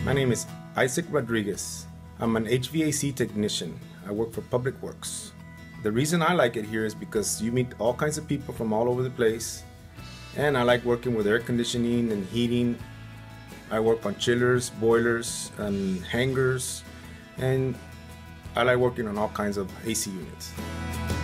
My name is Isaac Rodriguez. I'm an HVAC technician. I work for Public Works. The reason I like it here is because you meet all kinds of people from all over the place, and I like working with air conditioning and heating. I work on chillers, boilers, and hangers, and I like working on all kinds of AC units.